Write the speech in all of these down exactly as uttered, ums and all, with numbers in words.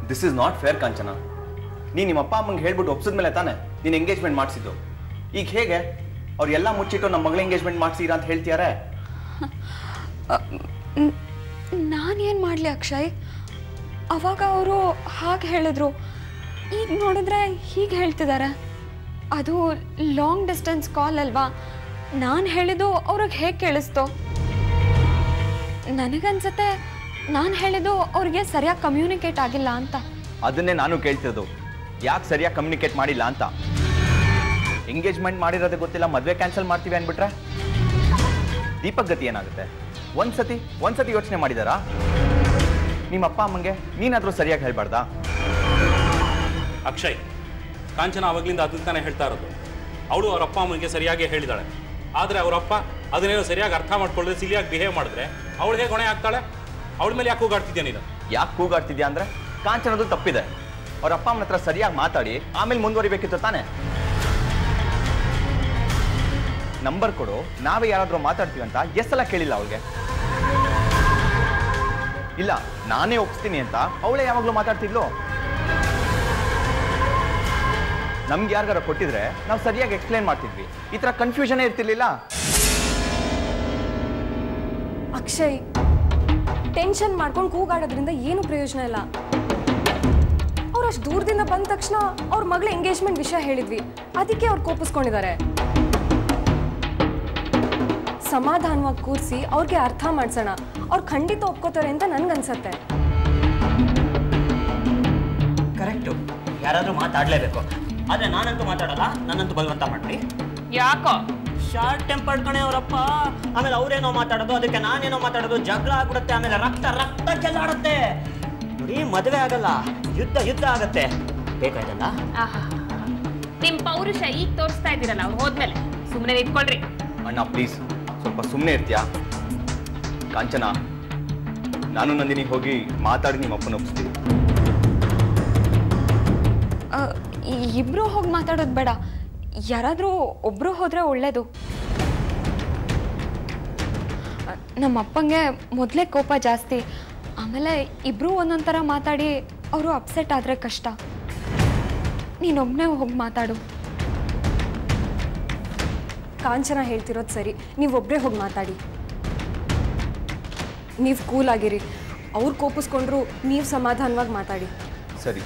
This is not fair Kanchana. ನೀನು ನಿಮ್ಮ ಅಪ್ಪ ಅಮ್ಮಂಗೆ ಹೇಳ್ಬಿಟ್ಟು ಒಪ್ಸಿದ್ಮೇಲೆ ತಾನೆ ನೀನು ಎಂಗೇಜ್ಮೆಂಟ್ ಮಾಡಿಸಿದ್ದು. ಈಗ ಹೇಗೆ ಅವ್ರು ಎಲ್ಲ ಮುಚ್ಚಿಟ್ಟು ನಮ್ಮ ಮಗಳ ಎಂಗೇಜ್ಮೆಂಟ್ ಮಾಡಿಸಿರಾ ಅಂತ ಹೇಳ್ತಿದ್ದಾರೆ? ನಾನೇನು ಮಾಡಲಿ ಅಕ್ಷಯ್? ಅವಾಗ ಅವರು ಹಾಗೆ ಹೇಳಿದ್ರು, ಈಗ ನೋಡಿದ್ರೆ ಹೀಗೆ ಹೇಳ್ತಿದ್ದಾರೆ. ಅದು ಲಾಂಗ್ ಡಿಸ್ಟೆನ್ಸ್ ಕಾಲ್ ಅಲ್ವಾ? ನಾನು ಹೇಳಿದ್ದು ಅವ್ರಿಗೆ ಹೇಗೆ ಕೇಳಿಸ್ತು? ನನಗನ್ಸುತ್ತೆ ನಾನು ಹೇಳಿದ್ದು ಅವ್ರಿಗೆ ಸರಿಯಾಗಿ ಕಮ್ಯುನಿಕೇಟ್ ಆಗಿಲ್ಲ ಅಂತ. ಅದನ್ನೇ ನಾನು ಕೇಳ್ತಿರೋದು, ಯಾಕೆ ಸರಿಯಾಗಿ ಕಮ್ಯುನಿಕೇಟ್ ಮಾಡಿಲ್ಲ ಅಂತ. ಎಂಗೇಜ್ಮೆಂಟ್ ಮಾಡಿರೋದೇ ಗೊತ್ತಿಲ್ಲ, ಮದುವೆ ಕ್ಯಾನ್ಸಲ್ ಮಾಡ್ತೀವಿ ಅಂದ್ಬಿಟ್ರೆ ದೀಪಕ್ ಗತಿ ಏನಾಗುತ್ತೆ? ಒಂದ್ಸತಿ ಒಂದ್ಸತಿ ಯೋಚನೆ ಮಾಡಿದಾರಾ? ನಿಮ್ಮ ಅಪ್ಪ ಅಮ್ಮಂಗೆ ನೀನಾದರೂ ಸರಿಯಾಗಿ ಹೇಳ್ಬಾರ್ದಾ? ಅಕ್ಷಯ್, ಕಾಂಚನ ಅವಾಗ್ಲಿಂದ ಅದನ್ನ ತಾನೇ ಹೇಳ್ತಾ ಇರೋದು. ಅವಳು ಅವ್ರ ಅಪ್ಪ ಅಮ್ಮನಿಗೆ ಸರಿಯಾಗಿ ಹೇಳಿದಾಳೆ. ಆದರೆ ಅವರಪ್ಪ ಅದನ್ನೇನೋ ಸರಿಯಾಗಿ ಅರ್ಥ ಮಾಡ್ಕೊಳ್ಳದೆ ಸಿಲಿಯಾಗಿ ಬಿಹೇವ್ ಮಾಡಿದ್ರೆ ಅವಳು ಹೇಗೆ ಹೊಣೆ ಆಗ್ತಾಳೆ? ಅವಳ ಮೇಲೆ ಯಾಕೆ ಕೂಗಾಡ್ತಿದ್ಯಾ ನೀನು? ಯಾಕೆ ಕೂಗಾಡ್ತಿದ್ಯಾ ಅಂದರೆ ಕಾಂಚನದು ತಪ್ಪಿದೆ. ಅವ್ರ ಅಪ್ಪ ಅಮ್ಮನ ಹತ್ರ ಸರಿಯಾಗಿ ಮಾತಾಡಿ ಆಮೇಲೆ ಮುಂದುವರಿಬೇಕಿತ್ತು ತಾನೆ. ನಂಬರ್ ಕೊಡು, ನಾವೇ ಯಾರಾದರೂ ಮಾತಾಡ್ತೀವಿ ಅಂತ ಎಷ್ಟು ಸಲ ಕೇಳಿಲ್ಲ ಅವಳಿಗೆ? ಇಲ್ಲ ನಾನೇ ಒಪ್ಸ್ತೀನಿ ಅಂತ ಅವಳೇ ಯಾವಾಗಲೂ ಮಾತಾಡ್ತಿದ್ಲು. ನಮ್ಗೆ ಯಾರಿಗಾರ ಕೊಟ್ಟಿದ್ರೆ ನಾವು ಸರಿಯಾಗಿ ಎಕ್ಸ್ಪ್ಲೇನ್ ಮಾಡ್ತಿದ್ವಿ, ಈ ಥರ ಕನ್ಫ್ಯೂಷನ್ ಇರ್ತಿರ್ಲಿಲ್ಲ. ಅಕ್ಷಯ್, ಟೆನ್ಷನ್ ಮಾಡ್ಕೊಂಡು ಕೂಗಾಡೋದ್ರಿಂದ ಏನು ಪ್ರಯೋಜನ ಇಲ್ಲ. ಅವ್ರು ಅಷ್ಟು ದೂರದಿಂದ ಬಂದ ತಕ್ಷಣ ಅವ್ರ ಮಗಳ ಎಂಗೇಜ್ಮೆಂಟ್ ವಿಷಯ ಹೇಳಿದ್ವಿ, ಅದಕ್ಕೆ ಅವ್ರು ಕೋಪಿಸ್ಕೊಂಡಿದ್ದಾರೆ. ಸಮಾಧಾನವಾಗಿ ಕೂರಿಸಿ ಅವ್ರಿಗೆ ಅರ್ಥ ಮಾಡ್ಸೋಣ, ಅವ್ರು ಖಂಡಿತ ಒಪ್ಕೋತಾರೆ ಅಂತ ನನ್ಗನ್ಸತ್ತೆ. ಕರೆಕ್ಟು, ಯಾರಾದರೂ ಮಾತಾಡಲೇಬೇಕು. ಆದರೆ ನಾನಂತೂ ಮಾತಾಡಲ್ಲ, ನಾನಂತೂ ಬಲವಂತ ಮಾಡ್ರಿ. ಯಾಕೋ? ಶಾರ್ಟ್ ಟೆಂಪರ್ಡ್ ಕಣೆ ಅವರಪ್ಪ. ಆಮೇಲೆ ಅವರೇನೋ ಮಾತಾಡೋದು, ಅದಕ್ಕೆ ನಾನೇನೋ ಮಾತಾಡೋದು, ಜಗಳ ಆಗ್ಬಿಡುತ್ತೆ. ಆಮೇಲೆ ರಕ್ತ ರಕ್ತ ಚೆಲ್ಲಾಡುತ್ತೆ. ನೋಡಿ, ಮದುವೆ ಆಗಲ್ಲ, ಯುದ್ಧ ಯುದ್ಧ ಆಗತ್ತೆ. ಬೇಕಾಯ್ತಲ್ಲ? ನಿಮ್ ಪೌರುಷ ಈಗ ತೋರಿಸ್ತಾ ಇದ್ದೀರಲ್ಲ, ಅವ್ರು ಹೋದ್ಮೇಲೆ ಸುಮ್ಮನೆ ನಿಂತ್ಕೊಳ್ರಿ. ಅಣ್ಣ ಪ್ಲೀಸ್ ಸ್ವಲ್ಪ ಸುಮ್ಮನೆ ಇರ್ತೀಯಾ? ಕಾಂಚನ, ನಾನು ನಂದಿನಿ ಹೋಗಿ ಮಾತಾಡಿ ನಿಮ್ಮ ಅಪ್ಪನ ಒಪ್ಪಿಸ್ತೀವಿ. ಇಬ್ರು ಹೋಗಿ ಮಾತಾಡೋದು ಬೇಡ, ಯಾರಾದರೂ ಒಬ್ರು ಹೋದ್ರೆ ಒಳ್ಳೇದು. ನಮ್ಮ ಅಪ್ಪಂಗೆ ಮೊದಲೇ ಕೋಪ ಜಾಸ್ತಿ, ಆಮೇಲೆ ಇಬ್ರು ಒಂದೊಂದು ಥರ ಮಾತಾಡಿ ಅವರು ಅಪ್ಸೆಟ್ ಆದರೆ ಕಷ್ಟ. ನೀನೊಬ್ಬನೇ ಹೋಗಿ ಮಾತಾಡು. ಕಾಂಚನ ಹೇಳ್ತಿರೋದು ಸರಿ, ನೀವೊಬ್ಬರೇ ಹೋಗಿ ಮಾತಾಡಿ. ನೀವು ಕೂಲ್ ಆಗಿರಿ, ಅವ್ರು ಕೋಪಿಸ್ಕೊಂಡ್ರು ನೀವು ಸಮಾಧಾನವಾಗಿ ಮಾತಾಡಿ. ಸರಿ.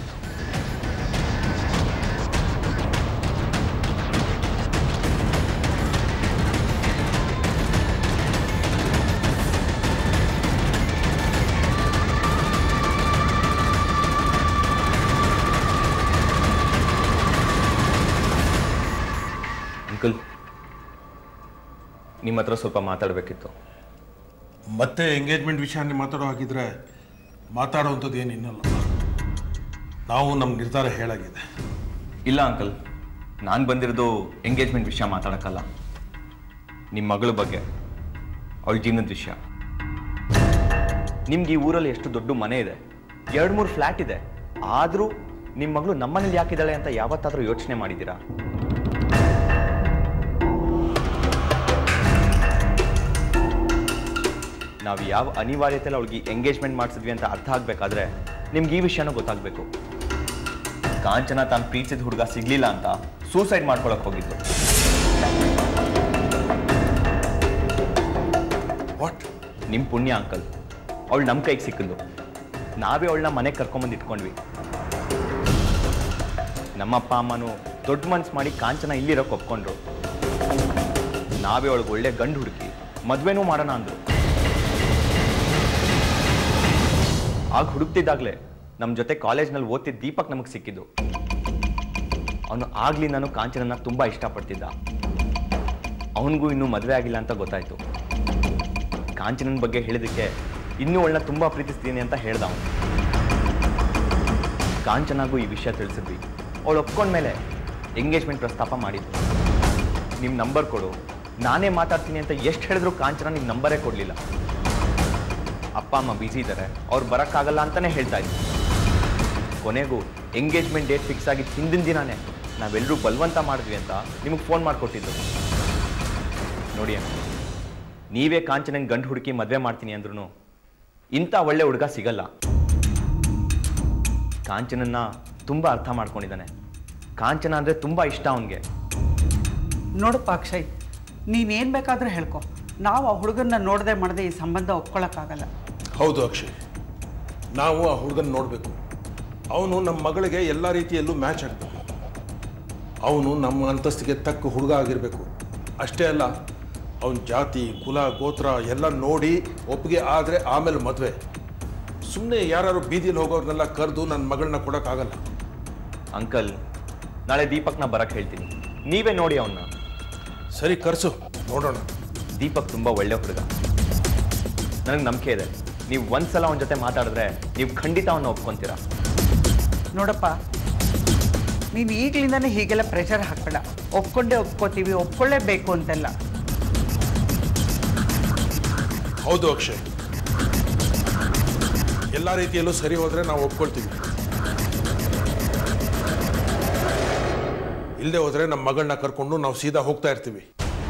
ಅಂಕಲ್, ನಿಮ್ಮ ಹತ್ರ ಸ್ವಲ್ಪ ಮಾತಾಡಬೇಕಿತ್ತು. ಮತ್ತೆ ಎಂಗೇಜ್ಮೆಂಟ್ ವಿಷಯನೇ ಮಾತಾಡೋ ಹಾಗಿದ್ರೆ ಮಾತಾಡೋವಂಥದ್ದು ಏನು ಇನ್ನಲ್ಲ. ನಾವು ನಮ್ಮ ನಿರ್ಧಾರ ಹೇಳಾಗಿದೆ. ಇಲ್ಲ ಅಂಕಲ್, ನಾನು ಬಂದಿರೋದು ಎಂಗೇಜ್ಮೆಂಟ್ ವಿಷಯ ಮಾತಾಡೋಕ್ಕಲ್ಲ, ನಿಮ್ಮ ಮಗಳ ಬಗ್ಗೆ, ಅವಳ ಜೀವನದ ವಿಷಯ. ನಿಮ್ಗೆ ಈ ಊರಲ್ಲಿ ಎಷ್ಟು ದೊಡ್ಡ ಮನೆ ಇದೆ, ಎರಡು ಮೂರು ಫ್ಲ್ಯಾಟ್ ಇದೆ, ಆದರೂ ನಿಮ್ಮ ಮಗಳು ನಮ್ಮನೇಲಿ ಯಾಕಿದ್ದಾಳೆ ಅಂತ ಯಾವತ್ತಾದರೂ ಯೋಚನೆ ಮಾಡಿದ್ದೀರಾ? ನಾವು ಯಾವ ಅನಿವಾರ್ಯತೆಯಲ್ಲಿ ಅವಳಿಗೆ ಎಂಗೇಜ್ಮೆಂಟ್ ಮಾಡಿಸಿದ್ವಿ ಅಂತ ಅರ್ಥ ಆಗಬೇಕಾದ್ರೆ ನಿಮ್ಗೆ ಈ ವಿಷಯನೂ ಗೊತ್ತಾಗಬೇಕು. ಕಾಂಚನ ತಾನು ಪ್ರೀತಿಸಿದ ಹುಡುಗ ಸಿಗ್ಲಿಲ್ಲ ಅಂತ ಸೂಸೈಡ್ ಮಾಡ್ಕೊಳಕ್ಕೆ ಹೋಗಿದ್ದು. ವಾಟ್? ನಿಮ್ಮ ಪುಣ್ಯ ಅಂಕಲ್, ಅವಳು ನಮ್ಮ ಕೈಗೆ ಸಿಕ್ಕಿದ್ಲು. ನಾವೇ ಅವಳನ್ನ ಮನೆಗೆ ಕರ್ಕೊಂಬಂದು ಇಟ್ಕೊಂಡ್ವಿ. ನಮ್ಮಪ್ಪ ಅಮ್ಮನೂ ದೊಡ್ಡ ಮನ್ಸು ಮಾಡಿ ಕಾಂಚನ ಇಲ್ಲಿರೋಕೆ ಒಪ್ಕೊಂಡ್ರು. ನಾವೇ ಅವಳಿಗೆ ಒಳ್ಳೆ ಗಂಡು ಹುಡುಕಿ ಮದುವೆನೂ ಮಾಡೋಣ ಅಂದರು. ಆಗ ಹುಡುಕ್ತಿದ್ದಾಗಲೇ ನಮ್ಮ ಜೊತೆ ಕಾಲೇಜ್ನಲ್ಲಿ ಓದ್ತಿದ್ದ ದೀಪಕ್ ನಮಗೆ ಸಿಕ್ಕಿದ್ದು. ಅವನು ಆಗಲಿ ನಾನು ಕಾಂಚನನ್ನ ತುಂಬ ಇಷ್ಟಪಡ್ತಿದ್ದ. ಅವನಿಗೂ ಇನ್ನೂ ಮದುವೆ ಆಗಿಲ್ಲ ಅಂತ ಗೊತ್ತಾಯಿತು. ಕಾಂಚನನ ಬಗ್ಗೆ ಹೇಳಿದಕ್ಕೆ ಇನ್ನೂ ಅವಳನ್ನ ತುಂಬ ಪ್ರೀತಿಸ್ತೀನಿ ಅಂತ ಹೇಳ್ದ ಅವನು. ಕಾಂಚನಾಗೂ ಈ ವಿಷಯ ತಿಳಿಸಿದ್ವಿ. ಅವಳು ಒಪ್ಕೊಂಡ್ಮೇಲೆ ಎಂಗೇಜ್ಮೆಂಟ್ ಪ್ರಸ್ತಾಪ ಮಾಡಿದ್ವಿ. ನಿಮ್ಮ ನಂಬರ್ ಕೊಡು, ನಾನೇ ಮಾತಾಡ್ತೀನಿ ಅಂತ ಎಷ್ಟು ಹೇಳಿದ್ರು ಕಾಂಚನ ನಿಮ್ಮ ನಂಬರೇ ಕೊಡಲಿಲ್ಲ. ಅಪ್ಪ ಅಮ್ಮ ಬ್ಯುಸಿ ಇದ್ದಾರೆ, ಅವ್ರು ಬರೋಕ್ಕಾಗಲ್ಲ ಅಂತಲೇ ಹೇಳ್ತಾ ಇದ್ವಿ. ಕೊನೆಗೂ ಎಂಗೇಜ್ಮೆಂಟ್ ಡೇಟ್ ಫಿಕ್ಸ್ ಆಗಿ ಹಿಂದಿನ ದಿನಾನೇ ನಾವೆಲ್ಲರೂ ಬಲವಂತ ಮಾಡಿದ್ವಿ ಅಂತ ನಿಮಗೆ ಫೋನ್ ಮಾಡಿಕೊಟ್ಟಿದ್ದು. ನೋಡಿ ಅಮ್ಮ, ನೀವೇ ಕಾಂಚನಂಗೆ ಗಂಡು ಹುಡುಕಿ ಮದುವೆ ಮಾಡ್ತೀನಿ ಅಂದ್ರೂ ಇಂಥ ಒಳ್ಳೆ ಹುಡುಗ ಸಿಗಲ್ಲ. ಕಾಂಚನನ್ನ ತುಂಬ ಅರ್ಥ ಮಾಡ್ಕೊಂಡಿದ್ದಾನೆ. ಕಾಂಚನ ಅಂದರೆ ತುಂಬ ಇಷ್ಟ ಅವನಿಗೆ. ನೋಡಪ್ಪ ಅಕ್ಷಯ್, ನೀನೇನು ಬೇಕಾದರೂ ಹೇಳ್ಕೊ, ನಾವು ಆ ಹುಡುಗನ್ನ ನೋಡದೆ ಮಾಡದೆ ಈ ಸಂಬಂಧ ಒಪ್ಕೊಳ್ಳೋಕ್ಕಾಗಲ್ಲ. ಹೌದು ಅಕ್ಷಯ್, ನಾವು ಆ ಹುಡುಗನ ನೋಡಬೇಕು. ಅವನು ನಮ್ಮ ಮಗಳಿಗೆ ಎಲ್ಲ ರೀತಿಯಲ್ಲೂ ಮ್ಯಾಚ್ ಆಗಬೇಕು. ಅವನು ನಮ್ಮ ಅಂತಸ್ತಿಗೆ ತಕ್ಕ ಹುಡುಗ ಆಗಿರಬೇಕು. ಅಷ್ಟೇ ಅಲ್ಲ, ಅವನ ಜಾತಿ ಕುಲ ಗೋತ್ರ ಎಲ್ಲ ನೋಡಿ ಒಪ್ಪಿಗೆ ಆದರೆ ಆಮೇಲೆ ಮದುವೆ. ಸುಮ್ಮನೆ ಯಾರು ಬೀದಿಯಲ್ಲಿ ಹೋಗೋರ್ನೆಲ್ಲ ಕರೆದು ನನ್ನ ಮಗಳನ್ನ ಕೊಡೋಕ್ಕಾಗಲ್ಲ. ಅಂಕಲ್, ನಾಳೆ ದೀಪಕ್ನ ಬರಕ್ಕೆ ಹೇಳ್ತೀನಿ, ನೀವೇ ನೋಡಿ ಅವನ್ನ. ಸರಿ, ಕರ್ಸು, ನೋಡೋಣ. ದೀಪಕ್ ತುಂಬ ಒಳ್ಳೆ ಹುಡುಗ, ನನಗೆ ನಂಬಿಕೆ ಇದೆ. ನೀವು ಒಂದ್ಸಲ ಅವನ ಜೊತೆ ಮಾತಾಡಿದ್ರೆ ನೀವು ಖಂಡಿತ ಅವನ್ನ ಒಪ್ಕೊಂತೀರಾ. ನೋಡಪ್ಪ, ನೀನು ಈಗಲಿಂದನೇ ಹೀಗೆಲ್ಲ ಪ್ರೆಷರ್ ಹಾಕಬೇಡ. ಒಪ್ಕೊಂಡೇ ಒಪ್ಕೋತೀವಿ, ಒಪ್ಕೊಳ್ಳೇಬೇಕು ಅಂತೆಲ್ಲ. ಹೌದು ಅಕ್ಷಯ್, ಎಲ್ಲ ರೀತಿಯಲ್ಲೂ ಸರಿ ಹೋದರೆ ನಾವು ಒಪ್ಕೊಳ್ತೀವಿ. ಇಲ್ಲದೆ ಹೋದರೆ ನಮ್ಮ ಮಗಳನ್ನ ಕರ್ಕೊಂಡು ನಾವು ಸೀದಾ ಹೋಗ್ತಾ ಇರ್ತೀವಿ.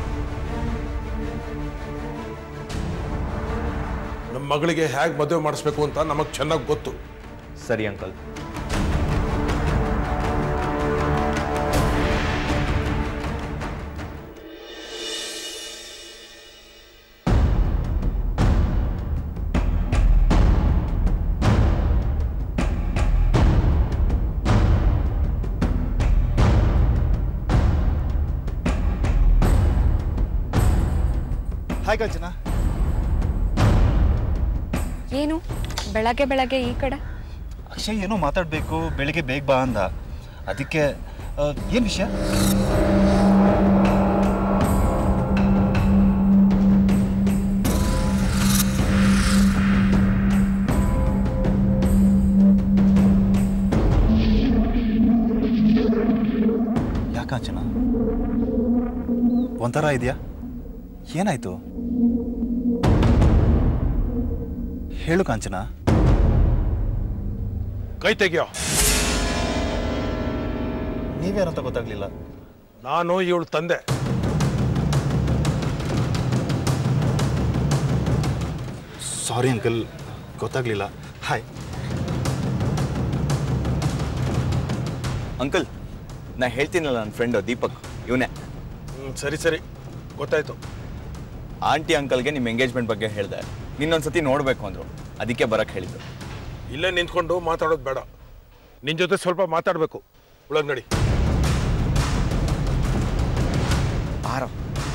ನಮ್ಮ ಮಗಳಿಗೆ ಹೇಗೆ ಮದುವೆ ಮಾಡಿಸ್ಬೇಕು ಅಂತ ನಮಗೆ ಚೆನ್ನಾಗಿ ಗೊತ್ತು. ಸರಿ ಅಂಕಲ್. ಹಾಯ್ ಕಾಂಚನ. ಏನು ಬೆಳಗ್ಗೆ ಬೆಳಗ್ಗೆ ಈ ಕಡೆ? ಅಕ್ಷಯ್ ಏನೋ ಮಾತಾಡಬೇಕು, ಬೆಳಿಗ್ಗೆ ಬೇಗ ಬಾ ಅಂದ. ಅದಕ್ಕೆ ಏನು ವಿಷಯ? ಯಾಕೆ ಕಾಂಚನ, ಒಂಥರ ಇದೆಯಾ? ಏನಾಯ್ತು ಹೇಳು ಕಾಂಚನ. ಕೈ ತೆಗಿಯೋ. ನೀವೇನಂತ ಗೊತ್ತಾಗ್ಲಿಲ್ಲ. ನಾನು ಇವಳು ತಂದೆ. ಸಾರಿ ಅಂಕಲ್, ಗೊತ್ತಾಗ್ಲಿಲ್ಲ. ಹಾಯ್ ಅಂಕಲ್, ನಾ ಹೇಳ್ತೀನಲ್ಲ, ನನ್ನ ಫ್ರೆಂಡು ದೀಪಕ್, ಇವನೇ. ಸರಿ ಸರಿ, ಗೊತ್ತಾಯ್ತು. ಆಂಟಿ ಅಂಕಲ್ಗೆ ನಿಮ್ಮ ಎಂಗೇಜ್ಮೆಂಟ್ ಬಗ್ಗೆ ಹೇಳಿದೆ. ನಿನ್ನೊಂದ್ಸತಿ ನೋಡಬೇಕು ಅಂದರು, ಅದಕ್ಕೆ ಬರಕ್ಕೆ ಹೇಳಿದ್ರು. ಇಲ್ಲೇ ನಿಂತ್ಕೊಂಡು ಮಾತಾಡೋದು ಬೇಡ, ನಿನ್ನ ಜೊತೆ ಸ್ವಲ್ಪ ಮಾತಾಡಬೇಕು. ಒಳಗೆ ನಡಿ. ಆರ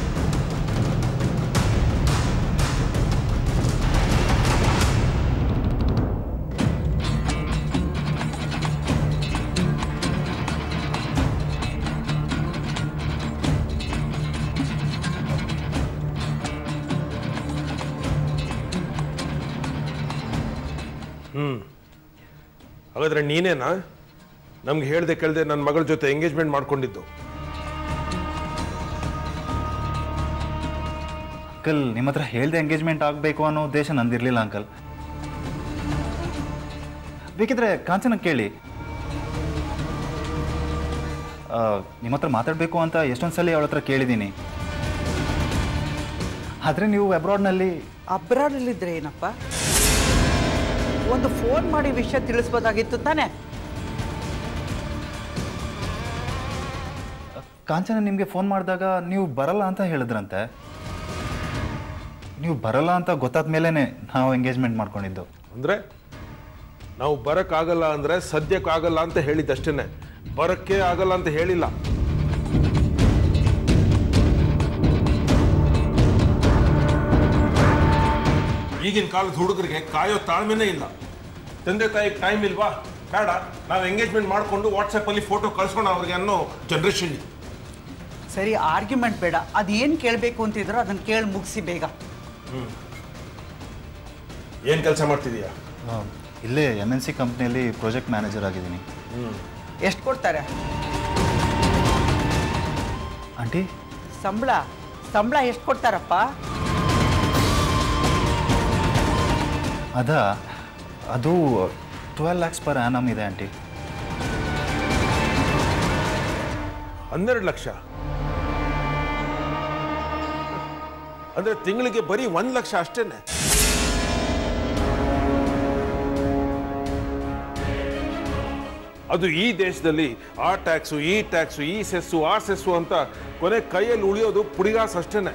ಹ್ಞೂ ಹಾಗಾದ್ರೆ ನೀನೇನಾ ನಮ್ಗೆ ಹೇಳ್ದೆ ಕೇಳ್ದೆ ನನ್ನ ಮಗಳ ಜೊತೆ ಎಂಗೇಜ್ಮೆಂಟ್ ಮಾಡ್ಕೊಂಡಿದ್ದು? ಅಂಕಲ್, ನಿಮ್ಮ ಹತ್ರ ಹೇಳ್ದೆ ಎಂಗೇಜ್ಮೆಂಟ್ ಆಗಬೇಕು ಅನ್ನೋ ಉದ್ದೇಶ ನಂದಿರಲಿಲ್ಲ ಅಂಕಲ್. ಬೇಕಿದ್ರೆ ಕಾಂಚನ ಕೇಳಿ. ನಿಮ್ಮ ಹತ್ರ ಮಾತಾಡಬೇಕು ಅಂತ ಎಷ್ಟೊಂದು ಸಲ ಅವಳ ಹತ್ರ ಕೇಳಿದ್ದೀನಿ. ಆದರೆ ನೀವು ಅಬ್ರಾಡ್ನಲ್ಲಿ ಅಬ್ರಾಡಲ್ಲಿದ್ದರೆ ಏನಪ್ಪ, ಒಂದು ಫೋನ್ ಮಾಡಿ ವಿಷಯ ತಿಳಿಸ್ಬೋದಾಗಿತ್ತು ತಾನೇ? ಕಾಂಚನ ನಿಮಗೆ ಫೋನ್ ಮಾಡಿದಾಗ ನೀವು ಬರಲ್ಲ ಅಂತ ಹೇಳಿದ್ರಂತೆ. ನೀವು ಬರಲ್ಲ ಅಂತ ಗೊತ್ತಾದ ಮೇಲೇ ನಾವು ಎಂಗೇಜ್ಮೆಂಟ್ ಮಾಡ್ಕೊಂಡಿದ್ದು. ಅಂದರೆ ನಾವು ಬರೋಕ್ಕಾಗಲ್ಲ ಅಂದರೆ ಸದ್ಯಕ್ಕಾಗಲ್ಲ ಅಂತ ಹೇಳಿದ್ದಷ್ಟೇ, ಬರೋಕ್ಕೆ ಆಗಲ್ಲ ಅಂತ ಹೇಳಿಲ್ಲ. ಈಗಿನ ಕಾಲದ ಹುಡುಗರಿಗೆ ಕಾಯೋ ತಾಳ್ಮೆನೇ ಇಲ್ಲ. ತಂದೆ ತಾಯಿಗೆ ಟೈಮ್ ಇಲ್ವಾ? ಬೇಡ, ನಾವು ಎಂಗೇಜ್ಮೆಂಟ್ ಮಾಡಿಕೊಂಡು ವಾಟ್ಸಪ್ಪಲ್ಲಿ ಫೋಟೋ ಕಳಿಸೋಣ ಅವ್ರಿಗೆ ಅನ್ನೋ ಜನ್ರೇಷನ್. ಸರಿ, ಆರ್ಗ್ಯುಮೆಂಟ್ ಬೇಡ. ಅದೇನು ಕೇಳಬೇಕು ಅಂತಿದ್ರು ಅದನ್ನು ಕೇಳಿ ಮುಗಿಸಿ ಬೇಗ. ಹ್ಞೂ ಏನು ಕೆಲಸ ಮಾಡ್ತಿದೀಯಾ? ಇಲ್ಲೇ ಎಮ್ ಎನ್ ಸಿ ಕಂಪ್ನಿಯಲ್ಲಿ ಪ್ರಾಜೆಕ್ಟ್ ಮ್ಯಾನೇಜರ್ ಆಗಿದ್ದೀನಿ. ಹ್ಞೂ ಎಷ್ಟು ಕೊಡ್ತಾರೆ ಆಂಟಿ? ಸಂಬಳ ಸಂಬಳ ಎಷ್ಟು ಕೊಡ್ತಾರಪ್ಪ? ಅದ ಅದು ಟ್ವೆಲ್ ಲ್ಯಾಕ್ಸ್ ಪರ್ ಆ್ಯನಮ್ ಇದೆ ಆಂಟಿ. ಹನ್ನೆರಡು ಲಕ್ಷ ಅಂದರೆ ತಿಂಗಳಿಗೆ ಬರೀ ಒಂದು ಲಕ್ಷ ಅಷ್ಟೇನೆ. ಅದು ಈ ದೇಶದಲ್ಲಿ ಆ ಟ್ಯಾಕ್ಸು ಈ ಟ್ಯಾಕ್ಸು ಈ ಸೆಸ್ಸು ಆ ಸೆಸ್ಸು ಅಂತ ಕೊನೆ ಕೈಯಲ್ಲಿ ಉಳಿಯೋದು ಪುಡಿಗಾಸ್ ಅಷ್ಟೇನೆ.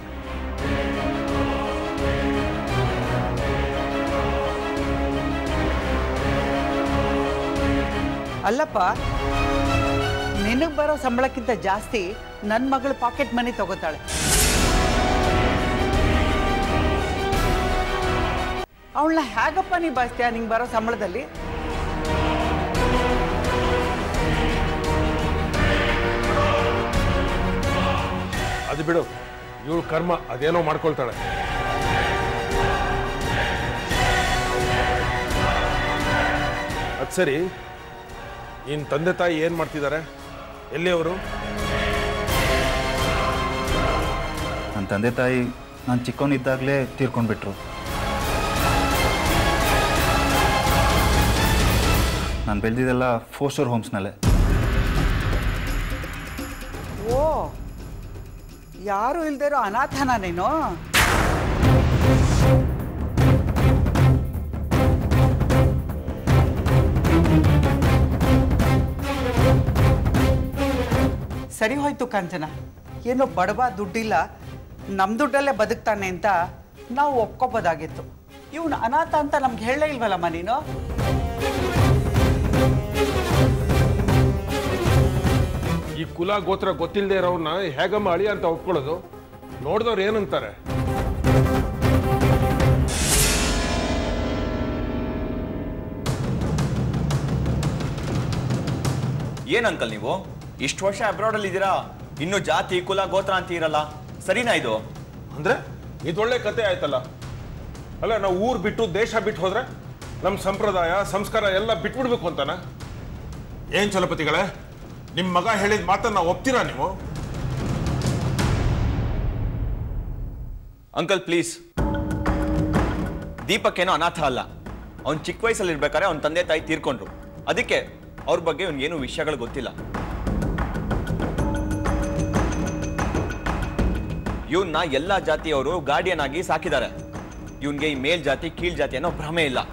ಅಲ್ಲಪ್ಪ, ನಿನಗೆ ಬರೋ ಸಂಬಳಕ್ಕಿಂತ ಜಾಸ್ತಿ ನನ್ನ ಮಗಳು ಪಾಕೆಟ್ ಮನಿ ತಗೋತಾಳೆ. ಅವಳನ್ನ ಹೇಗಪ್ಪ ನೀ ಬಯಸ್ತೀಯ ನಿಂಗೆ ಬರೋ ಸಂಬಳದಲ್ಲಿ? ಅದು ಬಿಡು, ಇವಳು ಕರ್ಮ ಅದೇನೋ ಮಾಡ್ಕೊಳ್ತಾಳೆ. ಅದು ಸರಿ, ನಿನ್ನ ತಂದೆ ತಾಯಿ ಏನು ಮಾಡ್ತಿದ್ದಾರೆ? ಎಲ್ಲಿ ಅವರು? ನನ್ನ ತಂದೆ ತಾಯಿ ನಾನು ಚಿಕ್ಕವನಿದ್ದಾಗಲೇ ತೀರ್ಕೊಂಡ್ಬಿಟ್ರು. ನಾನು ಬೆಳೆದಿದ್ದೆಲ್ಲ ಫೋರ್ ಸ್ಟಾರ್ ಹೋಮ್ಸ್ನಲ್ಲೇ. ಓ, ಯಾರು ಇಲ್ದೇ ಇರೋ ಅನಾಥನ ನೀನು? ಸರಿ ಹೋಯ್ತು ಕಾಂಚನ, ಏನೋ ಬಡವ, ದುಡ್ಡಿಲ್ಲ, ನಮ್ಮ ದುಡ್ಡಲ್ಲೇ ಬದುಕ್ತಾನೆ ಅಂತ ನಾವು ಒಪ್ಕೋಬೋದಾಗಿತ್ತು. ಇವನು ಅನಾಥ ಅಂತ ನಮ್ಗೆ ಹೇಳಲೇ ಇಲ್ವಲ್ಲಮ್ಮ ನೀನು? ಈ ಕುಲ ಗೋತ್ರ ಗೊತ್ತಿಲ್ಲದೆ ಇರೋನ್ನ ಹೇಗಮ್ಮ ಅಳಿಯ ಅಂತ ಒಪ್ಕೊಳ್ಳೋದು? ನೋಡಿದವ್ರು ಏನಂತಾರೆ? ಏನ್ ಅಂಕಲ್ ನೀವು ಇಷ್ಟು ವರ್ಷ ಅಬ್ರಾಡಲ್ಲಿ ಇದ್ದೀರಾ, ಇನ್ನು ಜಾತಿ ಕುಲ ಗೋತ್ರ ಅಂತ ಇರಲ್ಲ, ಸರಿನಾ ಇದು? ಅಂದ್ರೆ ಇದೊಳ್ಳೆ ಕತೆ ಆಯ್ತಲ್ಲ. ಅಲ್ಲ, ನಾವು ಊರು ಬಿಟ್ಟು ದೇಶ ಬಿಟ್ಟು ಹೋದ್ರೆ ನಮ್ಮ ಸಂಪ್ರದಾಯ ಸಂಸ್ಕಾರ ಎಲ್ಲ ಬಿಟ್ಬಿಡ್ಬೇಕು ಅಂತಾನ? ಏನ್ ಚಲಪತಿಗಳೇ, ನಿಮ್ಮ ಮಗ ಹೇಳಿದ ಮಾತನ್ನ ಒಪ್ತೀರಾ ನೀವು? ಅಂಕಲ್ ಪ್ಲೀಸ್, ದೀಪಕ್ಕೇನೋ ಅನಾಥ ಅಲ್ಲ. ಅವ್ನು ಚಿಕ್ಕ ವಯಸ್ಸಲ್ಲಿ ಇರ್ಬೇಕಾದ್ರೆ ಅವ್ನ ತಂದೆ ತಾಯಿ ತೀರ್ಕೊಂಡ್ರು, ಅದಕ್ಕೆ ಅವ್ರ ಬಗ್ಗೆ ಅವ್ನಿಗೇನು ವಿಷಯಗಳು ಗೊತ್ತಿಲ್ಲ. ಇವನ್ನ ಎಲ್ಲಾ ಜಾತಿಯವರು ಗಾರ್ಡಿಯನ್ ಆಗಿ ಸಾಕಿದ್ದಾರೆ. ಇವನ್ಗೆ ಈ ಮೇಲ್ ಜಾತಿ ಕೀಳ್ ಜಾತಿ ಅನ್ನೋ ಭ್ರಮೆ ಇಲ್ಲ.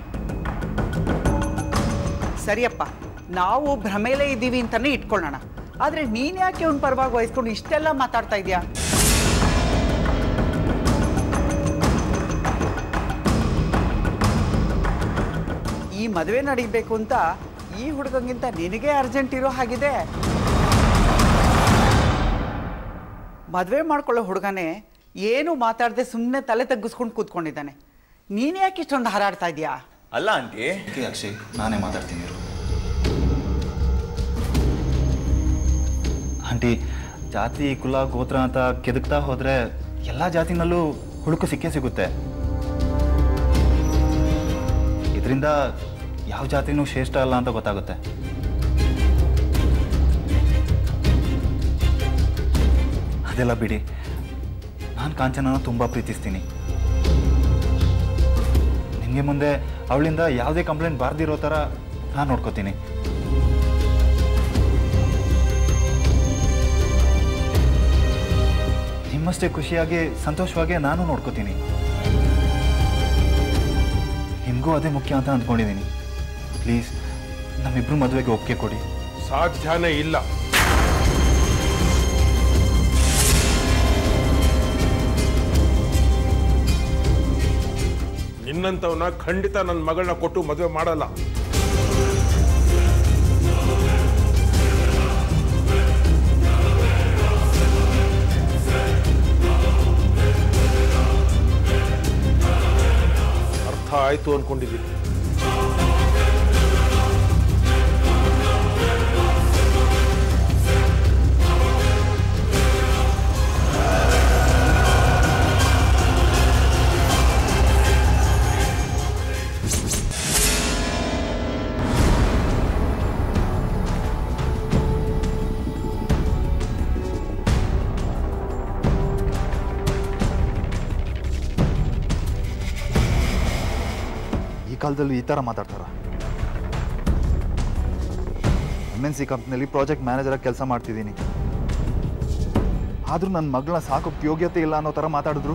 ಸರಿಯಪ್ಪ, ನಾವು ಭ್ರಮೇಲೇ ಇದ್ದೀವಿ ಅಂತಾನೆ ಇಟ್ಕೊಳ್ಳೋಣ. ಆದ್ರೆ ನೀನ್ ಯಾಕೆ ಇವನ್ ಪರವಾಗಿ ವಹಿಸ್ಕೊಂಡು ಇಷ್ಟೆಲ್ಲ ಮಾತಾಡ್ತಾ ಇದೀಯಾ? ಈ ಮದುವೆ ನಡೀಬೇಕು ಅಂತ ಈ ಹುಡುಗಂಗಿಂತ ನಿನಗೆ ಅರ್ಜೆಂಟ್ ಇರೋ ಹಾಗಿದೆ. ಮದುವೆ ಮಾಡ್ಕೊಳ್ಳೋ ಹುಡುಗನೇ ಏನು ಮಾತಾಡದೆ ಸುಮ್ಮನೆ ತಲೆ ತಗ್ಗಿಸ್ಕೊಂಡು ಕೂತ್ಕೊಂಡಿದ್ದಾನೆ. ನೀನ್ ಯಾಕೆ ಇಷ್ಟೊಂದು ಹಾರಾಡ್ತಾ ಇದೀಯಾ? ಅಲ್ಲ ಆಂಟಿ, ಅಕ್ಷಯ್, ನಾನೇ ಮಾತಾಡ್ತೀನಿ. ಆಂಟಿ, ಜಾತಿ ಕುಲ ಗೋತ್ರ ಅಂತ ಕೆದಕ್ತಾ ಹೋದ್ರೆ ಎಲ್ಲ ಜಾತಿನಲ್ಲೂ ಹುಡುಕು ಸಿಕ್ಕೇ ಸಿಗುತ್ತೆ. ಇದರಿಂದ ಯಾವ ಜಾತಿನೂ ಶ್ರೇಷ್ಠ ಅಲ್ಲ ಅಂತ ಗೊತ್ತಾಗುತ್ತೆ. ಅದೆಲ್ಲ ಬಿಡಿ, ನಾನು ಕಾಂಚನನ ತುಂಬ ಪ್ರೀತಿಸ್ತೀನಿ. ನಿಮಗೆ ಮುಂದೆ ಅವಳಿಂದ ಯಾವುದೇ ಕಂಪ್ಲೇಂಟ್ ಬಾರ್ದಿರೋ ಥರ ನಾನು ನೋಡ್ಕೋತೀನಿ. ನಿಮ್ಮಷ್ಟೇ ಖುಷಿಯಾಗಿ ಸಂತೋಷವಾಗಿ ನಾನು ನೋಡ್ಕೋತೀನಿ. ನಿಮಗೂ ಅದೇ ಮುಖ್ಯ ಅಂತ ಅಂದ್ಕೊಂಡಿದ್ದೀನಿ. ಪ್ಲೀಸ್, ನಮ್ಮಿಬ್ರು ಮದುವೆಗೆ ಒಪ್ಪಿಗೆ ಕೊಡಿ. ಸಾಧ್ಯನೇ ಇಲ್ಲ. ನಿನ್ನಂತವನ್ನ ಖಂಡಿತ ನನ್ನ ಮಗಳನ್ನ ಕೊಟ್ಟು ಮದುವೆ ಮಾಡಲ್ಲ. ಅರ್ಥ ಆಯ್ತು ಅನ್ಕೊಂಡಿದ್ದೀನಿ. ಕಾಲದಲ್ಲೂ ಈ ಥರ ಮಾತಾಡ್ತಾರ? ಎಮ್ ಎನ್ ಸಿ ಕಂಪ್ನಿಯಲ್ಲಿ ಪ್ರಾಜೆಕ್ಟ್ ಮ್ಯಾನೇಜರಾಗಿ ಕೆಲಸ ಮಾಡ್ತಿದ್ದೀನಿ. ಆದರೂ ನನ್ನ ಮಗಳನ್ನ ಸಾಕೋಕ್ಕೆ ಯೋಗ್ಯತೆ ಇಲ್ಲ ಅನ್ನೋ ಥರ ಮಾತಾಡಿದ್ರು.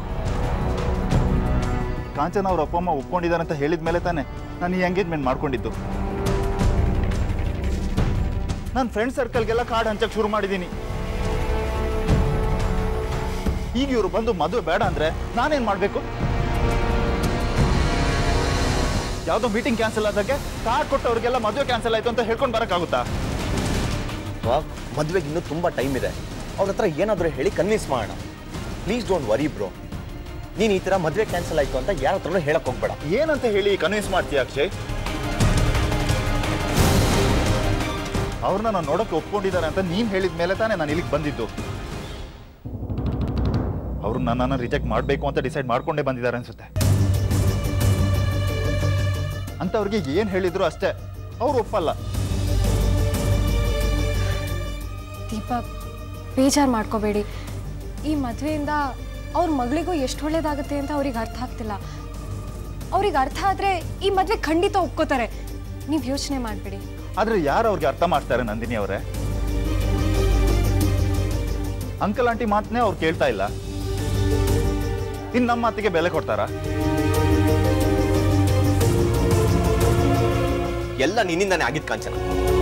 ಕಾಂಚನ ಅವ್ರ ಅಪ್ಪ ಅಮ್ಮ ಒಪ್ಕೊಂಡಿದ್ದಾರೆ ಅಂತ ಹೇಳಿದ ಮೇಲೆ ತಾನೆ ನಾನು ಈ ಎಂಗೇಜ್ಮೆಂಟ್ ಮಾಡ್ಕೊಂಡಿದ್ದು. ನಾನು ಫ್ರೆಂಡ್ ಸರ್ಕಲ್ಗೆಲ್ಲ ಕಾರ್ಡ್ ಹಂಚಕ್ಕೆ ಶುರು ಮಾಡಿದ್ದೀನಿ. ಈಗ ಇವರು ಬಂದು ಮದುವೆ ಬೇಡ ಅಂದ್ರೆ ನಾನೇನು ಮಾಡಬೇಕು? ಯಾವುದೋ ಮೀಟಿಂಗ್ ಕ್ಯಾನ್ಸಲ್ ಆದಾಗೆ ಕಾರ್ಡ್ ಕೊಟ್ಟವ್ರಿಗೆಲ್ಲ ಮದುವೆ ಕ್ಯಾನ್ಸಲ್ ಆಯಿತು ಅಂತ ಹೇಳ್ಕೊಂಡು ಬರೋಕ್ಕಾಗುತ್ತಾ? ಮದುವೆಗೆ ಇನ್ನೂ ತುಂಬ ಟೈಮ್ ಇದೆ. ಅವ್ರ ಹತ್ರ ಏನಾದರೂ ಹೇಳಿ ಕನ್ವಿನ್ಸ್ ಮಾಡೋಣ. Please don't worry bro. ನೀನು ಈ ಥರ ಮದುವೆ ಕ್ಯಾನ್ಸಲ್ ಆಯಿತು ಅಂತ ಯಾರ ಹತ್ರನೂ ಹೇಳಕ್ಕೆ ಹೋಗ್ಬೇಡ. ಏನಂತ ಹೇಳಿ ಕನ್ವಿನ್ಸ್ ಮಾಡ್ತೀಯ ಅಕ್ಷಯ್? ಅವ್ರನ್ನ ನಾನು ನೋಡೋಕ್ಕೆ ಒಪ್ಕೊಂಡಿದ್ದಾರೆ ಅಂತ ನೀನು ಹೇಳಿದ ಮೇಲೆ ತಾನೇ ನಾನು ಇಲ್ಲಿಗೆ ಬಂದಿದ್ದು. ಅವರು ನನ್ನನ್ನು ರಿಜೆಕ್ಟ್ ಮಾಡಬೇಕು ಅಂತ ಡಿಸೈಡ್ ಮಾಡ್ಕೊಂಡೇ ಬಂದಿದ್ದಾರೆ ಅನ್ಸುತ್ತೆ. ಅಂತವ್ರಿಗೆ ಏನು ಹೇಳಿದ್ರು ಅಷ್ಟೇ, ಅವ್ರು ಒಪ್ಪಲ್ಲ. ದೀಪಕ್, ಬೇಜಾರು ಮಾಡ್ಕೋಬೇಡಿ. ಈ ಮದುವೆಯಿಂದ ಅವ್ರ ಮಗಳಿಗೂ ಎಷ್ಟು ಒಳ್ಳೇದಾಗುತ್ತೆ ಅಂತ ಅವ್ರಿಗೆ ಅರ್ಥ ಆಗ್ತಿಲ್ಲ. ಅವ್ರಿಗೆ ಅರ್ಥ ಆದರೆ ಈ ಮದುವೆ ಖಂಡಿತ ಒಪ್ಕೋತಾರೆ. ನೀವು ಯೋಚನೆ ಮಾಡಬೇಡಿ. ಆದರೆ ಯಾರು ಅವ್ರಿಗೆ ಅರ್ಥ ಮಾಡ್ತಾರೆ ನಂದಿನಿ ಅವರೇ? ಅಂಕಲ್ ಆಂಟಿ ಮಾತನ್ನೇ ಅವ್ರು ಕೇಳ್ತಾ ಇಲ್ಲ. ಇನ್ನು ನಮ್ಮ ಮಾತಿಗೆ ಬೆಲೆ ಕೊಡ್ತಾರಾ? ಎಲ್ಲ ನಿನ್ನಿಂದಾನೇ ಆಗಿದ್ದು ಕಾಂಚನ.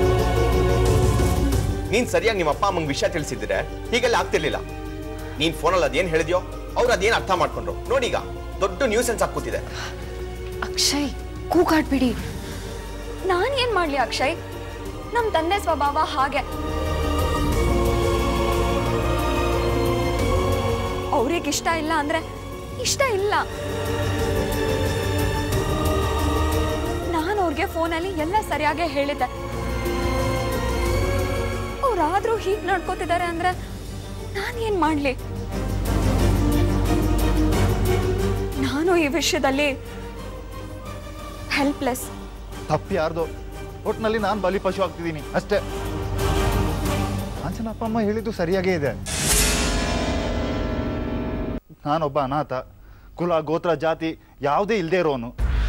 ನೀನ್ ಸರಿಯಾಗಿ ನಿಮ್ಮ ಅಪ್ಪ ಅಮ್ಮಂಗೆ ವಿಷಯ ತಿಳಿಸಿದ್ರೆ ಹೀಗೆಲ್ಲ ಆಗ್ತಿರ್ಲಿಲ್ಲ. ನೀನ್ ಫೋನಲ್ಲಿ ಅದೇನು ಹೇಳಿದ್ಯೋ ಅವ್ರು ಅದೇನು ಅರ್ಥ ಮಾಡ್ಕೊಂಡ್ರು. ನೋಡೀಗ ದೊಡ್ಡ ನ್ಯೂಸೆನ್ಸ್ ಹಾಕೂತಿದೆ. ಅಕ್ಷಯ್, ಕೂಗಾಡ್ಬಿಡಿ. ನಾನೇನ್ ಮಾಡ್ಲಿ ಅಕ್ಷಯ್? ನಮ್ ತಂದೆ ಸ್ವಭಾವ ಹಾಗೆ. ಅವ್ರಿಗೆ ಇಷ್ಟ ಇಲ್ಲ ಅಂದ್ರೆ ಇಷ್ಟ ಇಲ್ಲ. ನಾನು ಅವ್ರಿಗೆ ಫೋನಲ್ಲಿ ಎಲ್ಲ ಸರಿಯಾಗಿ ಹೇಳಿದ್ದೆ. ಅವ್ರಾದ್ರೂ ಹೀಗೆ ನಡ್ಕೋತಿದ್ದಾರೆ ಅಂದ್ರೆ ನಾನೇನ್ ಮಾಡ್ಲಿ? ನಾನು ಈ ವಿಷಯದಲ್ಲಿ ಹೆಲ್ಪ್ಲೆಸ್. ತಪ್ಪು ಯಾರ್ದು? ಒಟ್ಟಿನಲ್ಲಿ ನಾನು ಬಲಿ ಪಶು ಆಗ್ತಿದ್ದೀನಿ ಅಷ್ಟೇ. ಕಾಂಚನ ಅಪ್ಪ ಅಮ್ಮ ಹೇಳಿದ್ದು ಸರಿಯಾಗೇ ಇದೆ. ನಾನೊಬ್ಬ ಅನಾಥ, ಕುಲ ಗೋತ್ರ ಜಾತಿ ಯಾವುದೇ ಇಲ್ಲದೆ ಇರೋನು.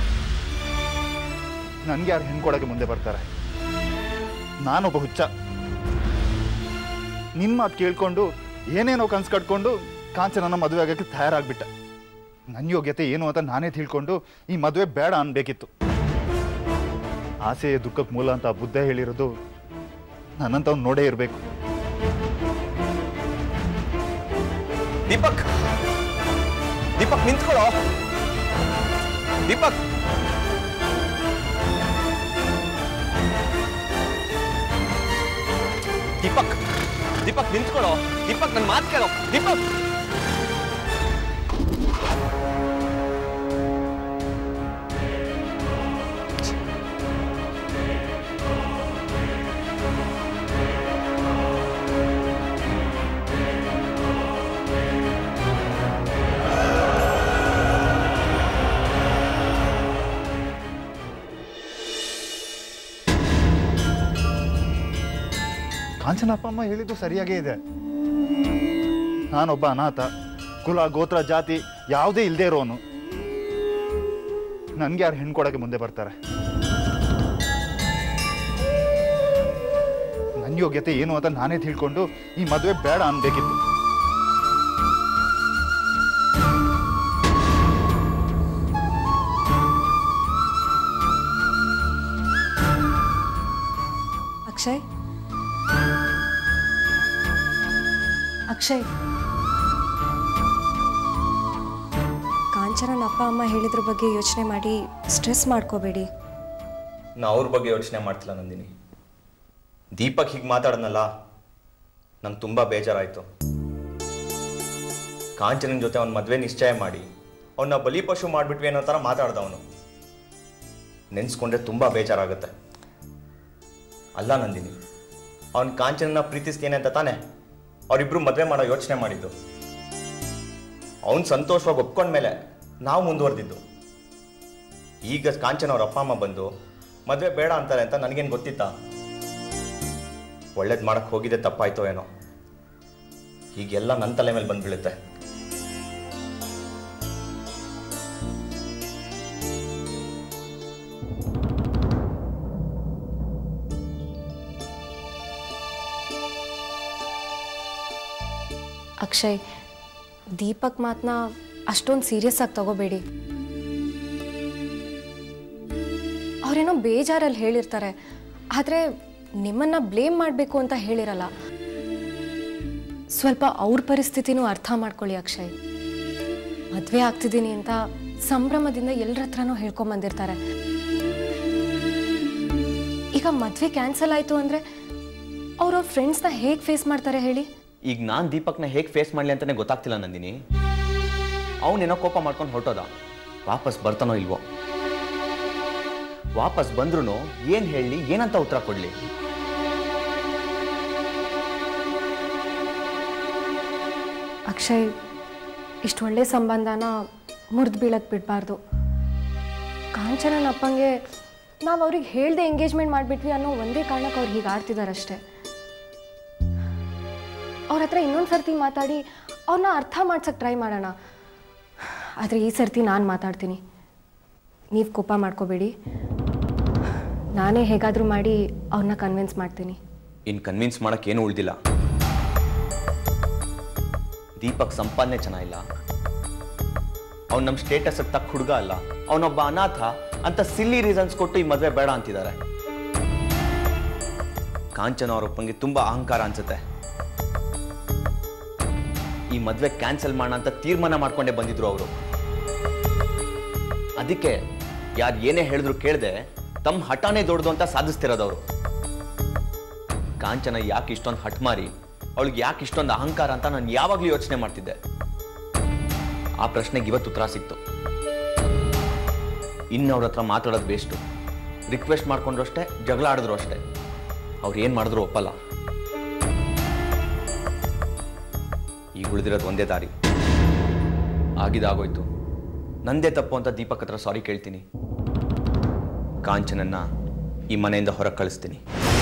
ನನಗೆ ಯಾರು ಹೆಣ್ಣು ಕೊಡೋಕ್ಕೆ ಮುಂದೆ ಬರ್ತಾರೆ? ನಾನೊಬ್ಬ ಹುಚ್ಚ. ನಿನ್ನ ಮಾತು ಕೇಳ್ಕೊಂಡು ಏನೇನೋ ಕನ್ಸು ಕಟ್ಕೊಂಡು ಕಾಂಚನನ ಮದುವೆ ಆಗೋಕ್ಕೆ ತಯಾರಾಗ್ಬಿಟ್ಟೆ. ನನ್ನ ಯೋಗ್ಯತೆ ಏನು ಅಂತ ನಾನೇ ತಿಳ್ಕೊಂಡು ಈ ಮದುವೆ ಬೇಡ ಅನ್ಬೇಕಿತ್ತು. ಆಸೆಯ ದುಃಖಕ್ಕೆ ಮೂಲ ಅಂತ ಬುದ್ಧ ಹೇಳಿರೋದು ನನ್ನಂತವ್ನು ನೋಡೇ ಇರಬೇಕು. ದೀಪಕ್, ದೀಪಕ್ ನಿಂತ್ಕೊಳ್ಳೋ. ದೀಪಕ್, ದೀಪಕ್, ದೀಪಕ್ ನಿಂತ್ಕೊಳ್ಳೋ. ದೀಪಕ್, ನನ್ನ ಮಾತು ಕೇಳೋ. ದೀಪಕ್, ಕಾಂಚನ ಅಪ್ಪ ಅಮ್ಮ ಹೇಳಿದ್ದು ಸರಿಯಾಗೇ ಇದೆ. ನಾನೊಬ್ಬ ಅನಾಥ, ಕುಲ ಗೋತ್ರ ಜಾತಿ ಯಾವುದೇ ಇಲ್ಲದೆ ಇರೋನು. ನನಗೆ ಯಾರು ಹೆಣ್ಣು ಕೊಡೋಕ್ಕೆ ಮುಂದೆ ಬರ್ತಾರೆ? ನನ್ನ ಯೋಗ್ಯತೆ ಏನು ಅಂತ ನಾನೇ ತಿಳ್ಕೊಂಡು ಈ ಮದುವೆ ಬೇಡ ಅನ್ಬೇಕಿತ್ತು. ಅಕ್ಷಯ್, ಅಕ್ಷಯ್, ಕಾಂಚನನ ಅಪ್ಪ ಅಮ್ಮ ಹೇಳಿದ್ರ ಬಗ್ಗೆ ಯೋಚನೆ ಮಾಡಿ ಸ್ಟ್ರೆಸ್ ಮಾಡ್ಕೋಬೇಡಿ. ನಾ ಅವ್ರ ಬಗ್ಗೆ ಯೋಚನೆ ಮಾಡ್ತಿಲ್ಲ ನಂದಿನಿ. ದೀಪಕ್ ಹೀಗೆ ಮಾತಾಡೋನಲ್ಲ, ನಂಗೆ ತುಂಬ ಬೇಜಾರಾಯಿತು. ಕಾಂಚನನ ಜೊತೆ ಅವ್ನ ಮದುವೆ ನಿಶ್ಚಯ ಮಾಡಿ ಅವನ್ನ ಬಲಿಪಶು ಮಾಡಿಬಿಟ್ವಿ ಅನ್ನೋ ಥರ ಮಾತಾಡ್ದವನು. ನೆನೆಸ್ಕೊಂಡ್ರೆ ತುಂಬ ಬೇಜಾರಾಗುತ್ತೆ. ಅಲ್ಲ ನಂದಿನಿ, ಅವನು ಕಾಂಚನನ ಪ್ರೀತಿಸ್ತೀನಿ ಅಂತ ತಾನೆ ಅವರಿಬ್ರು ಮದುವೆ ಮಾಡೋ ಯೋಚನೆ ಮಾಡಿದ್ದು. ಅವನು ಸಂತೋಷವಾಗಿ ಒಪ್ಕೊಂಡ್ಮೇಲೆ ನಾವು ಮುಂದುವರೆದಿದ್ದು. ಈಗ ಕಾಂಚನ ಅವ್ರ ಅಪ್ಪ ಅಮ್ಮ ಬಂದು ಮದುವೆ ಬೇಡ ಅಂತಾರೆ ಅಂತ ನನಗೇನು ಗೊತ್ತಿತ್ತಾ? ಒಳ್ಳೇದು ಮಾಡಕ್ಕೆ ಹೋಗಿದ್ದೆ ತಪ್ಪಾಯ್ತೋ ಏನೋ. ಹೀಗೆಲ್ಲ ನನ್ನ ತಲೆ ಮೇಲೆ ಬಂದ್ಬೀಳುತ್ತೆ. ಅಕ್ಷಯ್, ದೀಪಕ್ ಮಾತನ್ನ ಅಷ್ಟೊಂದು ಸೀರಿಯಸ್ ಆಗಿ ತಗೋಬೇಡಿ. ಅವರೇನೋ ಬೇಜಾರಲ್ಲಿ ಹೇಳಿರ್ತಾರೆ, ಆದರೆ ನಿಮ್ಮನ್ನ ಬ್ಲೇಮ್ ಮಾಡಬೇಕು ಅಂತ ಹೇಳಿರಲ್ಲ. ಸ್ವಲ್ಪ ಅವ್ರ ಪರಿಸ್ಥಿತಿನೂ ಅರ್ಥ ಮಾಡ್ಕೊಳ್ಳಿ ಅಕ್ಷಯ್. ಮದುವೆ ಆಗ್ತಿದ್ದೀನಿ ಅಂತ ಸಂಭ್ರಮದಿಂದ ಎಲ್ಲರ ಹತ್ರನೂ ಹೇಳ್ಕೊಂಬಂದಿರ್ತಾರೆ. ಈಗ ಮದುವೆ ಕ್ಯಾನ್ಸಲ್ ಆಯಿತು ಅಂದರೆ ಅವ್ರ ಫ್ರೆಂಡ್ಸ್ನ ಹೇಗೆ ಫೇಸ್ ಮಾಡ್ತಾರೆ ಹೇಳಿ? ಈಗ ನಾನು ದೀಪಕ್ನ ಹೇಗೆ ಫೇಸ್ ಮಾಡಲಿ ಅಂತಲೇ ಗೊತ್ತಾಗ್ತಿಲ್ಲ ನಂದಿನಿ. ಅವನೇನೋ ಕೋಪ ಮಾಡ್ಕೊಂಡು ಹೊರಟೋದ, ವಾಪಸ್ ಬರ್ತಾನೋ ಇಲ್ವೋ? ವಾಪಸ್ ಬಂದ್ರೂ ಏನು ಹೇಳಲಿ, ಏನಂತ ಉತ್ತರ ಕೊಡಲಿ? ಅಕ್ಷಯ್, ಇಷ್ಟು ಒಳ್ಳೆ ಸಂಬಂಧನ ಮುರಿದು ಬೀಳಕ್ಕೆ ಬಿಡಬಾರ್ದು. ಕಾಂಚನನ ಅಪ್ಪಂಗೆ ನಾವು ಅವ್ರಿಗೆ ಹೇಳ್ದೆ ಎಂಗೇಜ್ಮೆಂಟ್ ಮಾಡಿಬಿಟ್ವಿ ಅನ್ನೋ ಒಂದೇ ಕಾರಣಕ್ಕೆ ಅವ್ರು ಹೀಗೆ ಆಡ್ತಿದ್ದಾರಷ್ಟೇ. ಅವ್ರ ಹತ್ರ ಇನ್ನೊಂದು ಸರ್ತಿ ಮಾತಾಡಿ ಅವ್ರನ್ನ ಅರ್ಥ ಮಾಡ್ಸಕ್ಕೆ ಟ್ರೈ ಮಾಡೋಣ. ಆದರೆ ಈ ಸರ್ತಿ ನಾನು ಮಾತಾಡ್ತೀನಿ, ನೀವು ಕೋಪ ಮಾಡ್ಕೋಬೇಡಿ. ನಾನೇ ಹೇಗಾದರೂ ಮಾಡಿ ಅವ್ರನ್ನ ಕನ್ವಿನ್ಸ್ ಮಾಡ್ತೀನಿ. ಇನ್ನು ಕನ್ವಿನ್ಸ್ ಮಾಡೋಕ್ಕೆ ಏನೂ ಉಳಿದಿಲ್ಲ. ದೀಪಕ್ ಸಂಪಾದನೆ ಚೆನ್ನಾಗಿಲ್ಲ, ಅವ್ನು ನಮ್ಮ ಸ್ಟೇಟಸ್ಗೆ ತಕ್ಕ ಹುಡುಗ ಅಲ್ಲ, ಅವನೊಬ್ಬ ಅನಾಥ ಅಂತ ಸಿಲ್ಲಿ ರೀಸನ್ಸ್ ಕೊಟ್ಟು ಈ ಮದುವೆ ಬೇಡ ಅಂತಿದ್ದಾರೆ. ಕಾಂಚನ ಅವರಪ್ಪಂಗೆ ತುಂಬ ಅಹಂಕಾರ ಅನ್ಸುತ್ತೆ. ಈ ಮದುವೆ ಕ್ಯಾನ್ಸಲ್ ಮಾಡೋಣ ಅಂತ ತೀರ್ಮಾನ ಮಾಡ್ಕೊಂಡೇ ಬಂದಿದ್ರು ಅವರು. ಅದಕ್ಕೆ ಯಾರು ಏನೇ ಹೇಳಿದ್ರು ಕೇಳದೆ ತಮ್ಮ ಹಠಾನೇ ದೊಡ್ಡದು ಅಂತ ಸಾಧಿಸ್ತಿರೋದವರು. ಕಾಂಚನ ಯಾಕೆ ಇಷ್ಟೊಂದು ಹಠ ಮಾರಿ, ಅವಳಿಗೆ ಯಾಕೆ ಇಷ್ಟೊಂದು ಅಹಂಕಾರ ಅಂತ ನಾನು ಯಾವಾಗಲೂ ಯೋಚನೆ ಮಾಡ್ತಿದ್ದೆ. ಆ ಪ್ರಶ್ನೆಗೆ ಇವತ್ತು ಉತ್ತರ ಸಿಕ್ತು. ಇನ್ನು ಅವ್ರ ಹತ್ರ ಮಾತಾಡೋದು ವೇಸ್ಟು. ರಿಕ್ವೆಸ್ಟ್ ಮಾಡ್ಕೊಂಡ್ರು ಅಷ್ಟೇ, ಜಗಳ ಆಡಿದ್ರು ಅಷ್ಟೇ. ಅವ್ರು ಏನು ಮಾಡಿದ್ರು ಒಪ್ಪಲ್ಲ. ಈಗ ಉಳಿದಿರೋದು ಒಂದೇ ದಾರಿ. ಆಗಿದಾಗೋಯ್ತು, ನಂದೇ ತಪ್ಪು ಅಂತ ದೀಪಕ್ ಹತ್ರ ಸಾರಿ ಕೇಳ್ತೀನಿ. ಕಾಂಚನನ್ನ ಈ ಮನೆಯಿಂದ ಹೊರಗೆ ಕಳಿಸ್ತೀನಿ.